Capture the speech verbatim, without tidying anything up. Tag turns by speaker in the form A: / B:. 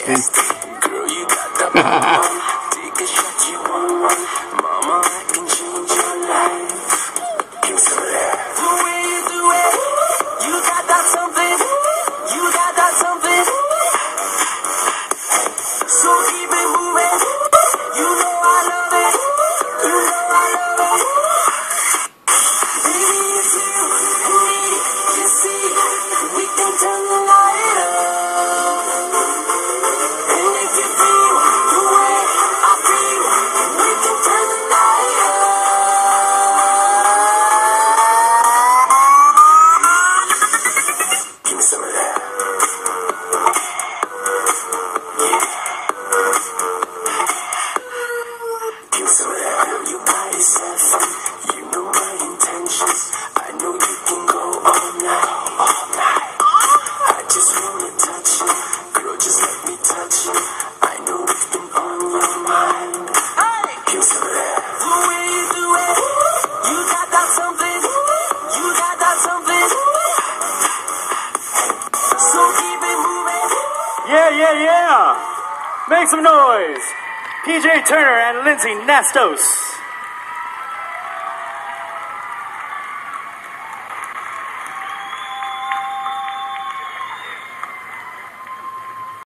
A: Girl, you got the bomb. Take a shot, you want one. Mama, I can change your life. Give me some of that. The way you do it, you got that something. You got that something. So keep it moving. You know I love it. You know I love it. Baby, it's you and me. You see, we can turn the light up. And if you feel the way I feel, we can turn the night up. Give me some of that. Yeah. Give me some of that. You got yourself. You know my intentions. I know you can go all night, all night. I just wanna touch you. Girl, just let me touch you. I know it's been on your mind. Hey! Give me some of that. The way you do it, you got that something. You got that something. So keep it moving.
B: Yeah, yeah, yeah! Make some noise! P J Turner and Lindsay Nastos.